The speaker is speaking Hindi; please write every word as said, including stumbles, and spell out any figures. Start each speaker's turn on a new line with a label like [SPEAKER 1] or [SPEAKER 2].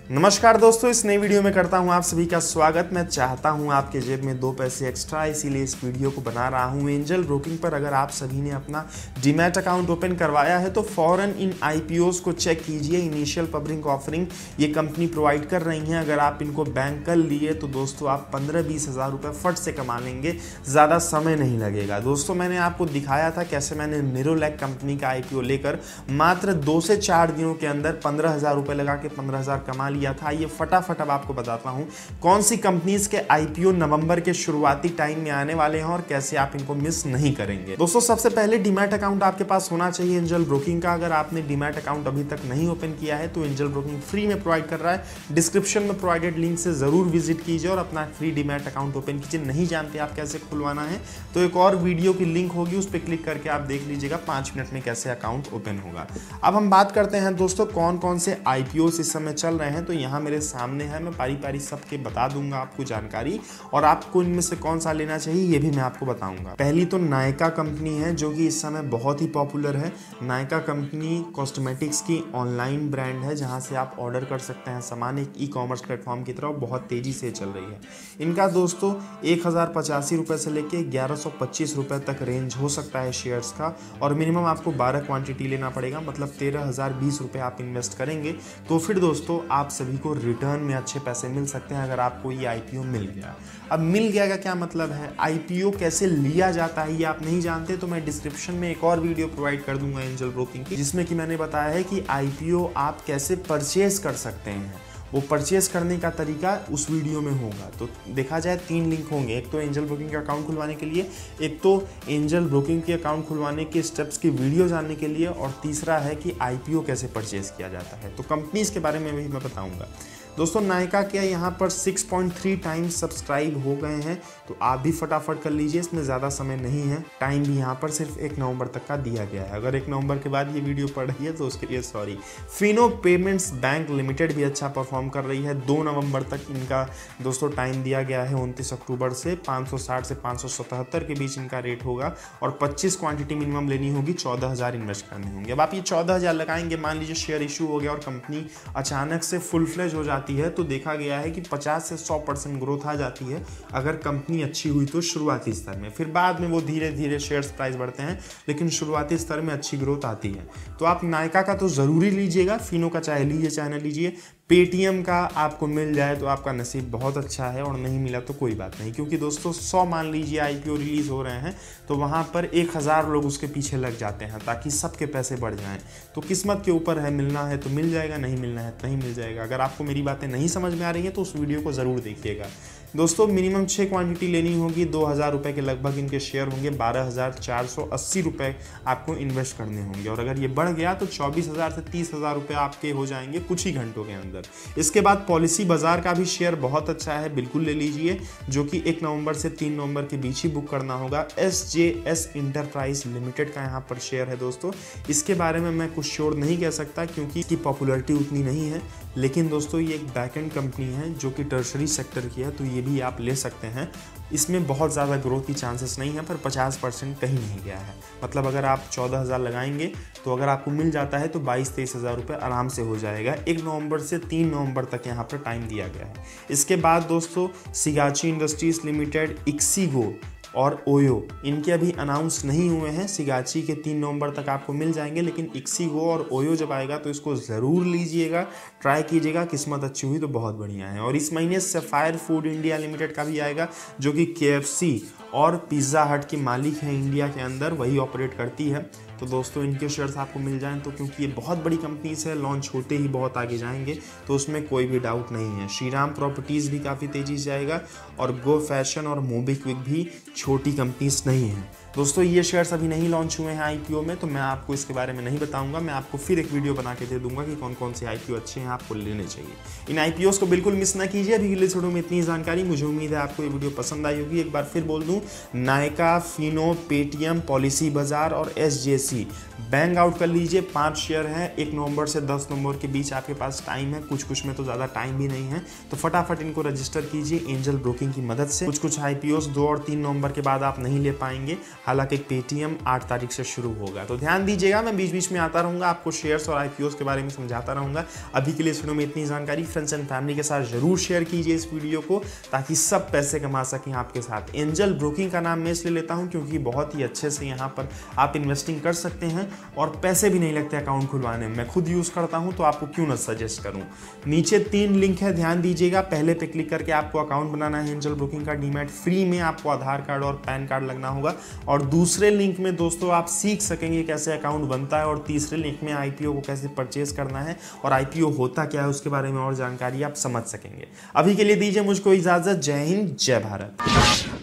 [SPEAKER 1] नमस्कार दोस्तों, इस नई वीडियो में करता हूं आप सभी का स्वागत। मैं चाहता हूं आपके जेब में दो पैसे एक्स्ट्रा, इसीलिए इस वीडियो को बना रहा हूं। एंजल ब्रोकिंग पर अगर आप सभी ने अपना डीमैट अकाउंट ओपन करवाया है तो फौरन इन आईपीओस को चेक कीजिए। इनिशियल पब्लिक ऑफरिंग ये कंपनी प्रोवाइड कर रही हैं। अगर आप इनको बैंक कर लिए तो दोस्तों आप पंद्रह बीस हज़ार रुपये फट से कमा लेंगे, ज़्यादा समय नहीं लगेगा। दोस्तों मैंने आपको दिखाया था कैसे मैंने नीरोलैक कंपनी का आईपीओ लेकर मात्र दो से चार दिनों के अंदर पंद्रह हज़ार रुपये लगा के पंद्रह हज़ार कमा लिया था। ये फटाफट अब आपको बताता हूं कौन सी कंपनीज के आईपीओ नवंबर के शुरुआती टाइम में आने वाले हैं और कैसे आप इनको मिस नहीं करेंगे। दोस्तों सबसे पहले डीमैट अकाउंट आपके पास होना चाहिए एंजल ब्रोकिंग का। अगर आपने डीमैट अकाउंट अभी तक नहीं ओपन किया है तो एंजल ब्रोकिंग फ्री में प्रोवाइड कर रहा है। डिस्क्रिप्शन में प्रोवाइडेड लिंक से जरूर विजिट कीजिए और अपना फ्री डीमैट अकाउंट ओपन कीजिए। नहीं जानते आप कैसे खुलवाना है तो एक और वीडियो की लिंक होगी, उस पर क्लिक करके आप देख लीजिएगा पांच मिनट में कैसे अकाउंट ओपन होगा। अब हम बात करते हैं दोस्तों कौन कौन से आईपीओ इस समय चल रहे हैं। तो यहाँ मेरे सामने है, मैं पारी पारी सबके बता दूंगा आपको जानकारी और आपको इनमें से कौन सा लेना चाहिए ये भी मैं आपको बताऊंगा। पहली तो नायका कंपनी है जो कि इस समय बहुत ही पॉपुलर है। नायका कंपनी कॉस्मेटिक्स की ऑनलाइन ब्रांड है जहां से आप ऑर्डर कर सकते हैं सामान, एक ई कॉमर्स प्लेटफॉर्म की तरह बहुत तेजी से चल रही है। इनका दोस्तों एक हजार पचासी रुपए से लेके ग्यारह सौ पच्चीस रुपए तक रेंज हो सकता है शेयर्स का, और मिनिमम आपको बारह क्वांटिटी लेना पड़ेगा, मतलब तेरह हजार बीस रुपए आप इन्वेस्ट करेंगे तो फिर दोस्तों आप सभी को रिटर्न में अच्छे पैसे मिल सकते हैं अगर आपको ये आईपीओ मिल गया। अब मिल गया का क्या मतलब है, आईपीओ कैसे लिया जाता है ये आप नहीं जानते तो मैं डिस्क्रिप्शन में एक और वीडियो प्रोवाइड कर दूंगा एंजल ब्रोकिंग की, जिसमें कि मैंने बताया है कि आईपीओ आप कैसे परचेज कर सकते हैं। वो परचेस करने का तरीका उस वीडियो में होगा। तो देखा जाए तीन लिंक होंगे, एक तो एंजल ब्रोकिंग के अकाउंट खुलवाने के लिए, एक तो एंजल ब्रोकिंग के अकाउंट खुलवाने के स्टेप्स की वीडियो जानने के लिए, और तीसरा है कि आईपीओ कैसे परचेस किया जाता है। तो कंपनीज के बारे में भी मैं बताऊंगा। दोस्तों नायका के यहाँ पर छह पॉइंट तीन टाइम्स सब्सक्राइब हो गए हैं तो आप भी फटाफट कर लीजिए, इसमें ज़्यादा समय नहीं है। टाइम भी यहाँ पर सिर्फ एक नवंबर तक का दिया गया है। अगर एक नवंबर के बाद ये वीडियो पढ़ रही है तो उसके लिए sorry. Fino payments bank limited भी अच्छा परफॉर्म कर रही है। दो नवंबर तक इनका दोस्तों टाइम दिया गया है, उनतीस अक्टूबर से पाँच सौ साठ से पाँच सौ सतहत्तर के बीच इनका रेट होगा और पच्चीस क्वांटिटी मिनिमम लेनी होगी, चौदह हज़ार इन्वेस्ट करने होंगे। अब आप ये चौदह हज़ार लगाएंगे, मान लीजिए शेयर इशू हो गया और कंपनी अचानक से फुल फ्लेज हो जाती है तो देखा गया है कि पचास से सौ परसेंट ग्रोथ आ जाती है अगर कंपनी अच्छी हुई तो शुरुआती स्तर में। फिर बाद में वो धीरे धीरे शेयर्स प्राइस बढ़ते हैं, लेकिन शुरुआती स्तर में अच्छी ग्रोथ आती है। तो आप नायका का तो ज़रूरी लीजिएगा, फिनो का चाहे लीजिए चाहे ना लीजिए। पेटीएम का आपको मिल जाए तो आपका नसीब बहुत अच्छा है, और नहीं मिला तो कोई बात नहीं, क्योंकि दोस्तों सौ मान लीजिए आईपीओ रिलीज़ हो रहे हैं तो वहाँ पर एक हज़ार लोग उसके पीछे लग जाते हैं ताकि सबके पैसे बढ़ जाएं। तो किस्मत के ऊपर है, मिलना है तो मिल जाएगा, नहीं मिलना है तो नहीं मिल जाएगा। अगर आपको मेरी बातें नहीं समझ में आ रही हैं तो उस वीडियो को ज़रूर देखिएगा। दोस्तों मिनिमम छः क्वांटिटी लेनी होगी, दो हज़ार रुपये के लगभग इनके शेयर होंगे, बारह हज़ार चार सौ अस्सी रुपये आपको इन्वेस्ट करने होंगे, और अगर ये बढ़ गया तो चौबीस हज़ार से तीस हज़ार रुपये आपके हो जाएंगे कुछ ही घंटों के अंदर। इसके बाद पॉलिसी बाजार का भी शेयर बहुत अच्छा है, बिल्कुल ले लीजिए, जो कि एक नवंबर से तीन नवंबर के बीच ही बुक करना होगा। S J S enterprise limited का यहाँ पर शेयर है दोस्तों। इसके बारे में मैं कुछ श्योर नहीं कह सकता क्योंकि इसकी पॉपुलैरिटी उतनी नहीं है, लेकिन दोस्तों ये एक बैकएंड कंपनी है जो कि टर्शरी सेक्टर की है, तो ये भी आप ले सकते हैं। इसमें बहुत ज़्यादा ग्रोथ की चांसेस नहीं है, पर पचास परसेंट कहीं नहीं गया है। मतलब अगर आप चौदह हज़ार लगाएंगे तो अगर आपको मिल जाता है तो बाईस तेईस हज़ार रुपये आराम से हो जाएगा। एक नवंबर से तीन नवंबर तक यहाँ पर टाइम दिया गया है। इसके बाद दोस्तों सिगाची इंडस्ट्रीज लिमिटेड, इक्सीगो और ओयो, इनके अभी अनाउंस नहीं हुए हैं। सिगाची के तीन नवंबर तक आपको मिल जाएंगे, लेकिन इक्सीगो और ओयो जब आएगा तो इसको ज़रूर लीजिएगा, ट्राई कीजिएगा, किस्मत अच्छी हुई तो बहुत बढ़िया है। और इस महीने सफायर फूड इंडिया लिमिटेड का भी आएगा, जो कि केएफसी और पिज़्ज़ा हट की मालिक है इंडिया के अंदर, वही ऑपरेट करती है। तो दोस्तों इनके शेयर्स आपको मिल जाएं तो, क्योंकि ये बहुत बड़ी कंपनीज है, लॉन्च होते ही बहुत आगे जाएंगे तो उसमें कोई भी डाउट नहीं है। श्रीराम प्रॉपर्टीज़ भी काफ़ी तेज़ी से आएगा, और गो फैशन और मोबिक्विक भी छोटी कंपनीज नहीं हैं। दोस्तों ये शेयर्स अभी नहीं लॉन्च हुए हैं आईपीओ में, तो मैं आपको इसके बारे में नहीं बताऊंगा। मैं आपको फिर एक वीडियो बना के दे दूंगा कि कौन कौन से आईपीओ अच्छे हैं, आपको लेने चाहिए। इन आईपीओस को बिल्कुल मिस ना कीजिए। अभी के लिए छोड़ो में इतनी जानकारी, मुझे उम्मीद है आपको ये वीडियो पसंद आई होगी। एक बार फिर बोल दूं, नायका, फिनो, पेटीएम, पॉलिसी बाजार और एसजेसी बैंक आउट कर लीजिए। पांच शेयर हैं, एक नवंबर से दस नवंबर के बीच आपके पास टाइम है, कुछ कुछ में तो ज़्यादा टाइम भी नहीं है, तो फटाफट इनको रजिस्टर कीजिए एंजल ब्रोकिंग की मदद से। कुछ कुछ आईपीओस दो और तीन नवंबर के बाद आप नहीं ले पाएंगे, हालांकि पेटीएम आठ तारीख से शुरू होगा। तो ध्यान दीजिएगा, मैं बीच बीच में आता रहूँगा, आपको शेयर्स और आईपीओ के बारे में समझाता रहूँगा। अभी के लिए इस वीडियो में इतनी जानकारी। फ्रेंड्स एंड फैमिली के साथ जरूर शेयर कीजिए इस वीडियो को, ताकि सब पैसे कमा सकें आपके साथ। एंजल ब्रोकिंग का नाम मैं इसलिए लेता हूँ क्योंकि बहुत ही अच्छे से यहाँ पर आप इन्वेस्टिंग कर सकते हैं और पैसे भी नहीं लगते अकाउंट खुलवाने में। मैं खुद यूज़ करता हूँ तो आपको क्यों ना सजेस्ट करूँ। नीचे तीन लिंक है, ध्यान दीजिएगा। पहले पे क्लिक करके आपको अकाउंट बनाना है एंजल ब्रोकिंग का डीमैट। फ्री में आपको आधार कार्ड और पैन कार्ड लगना होगा। और दूसरे लिंक में दोस्तों आप सीख सकेंगे कैसे अकाउंट बनता है, और तीसरे लिंक में आईपीओ को कैसे परचेज करना है और आईपीओ होता क्या है उसके बारे में और जानकारी आप समझ सकेंगे। अभी के लिए दीजिए मुझको इजाजत। जय हिंद, जय भारत।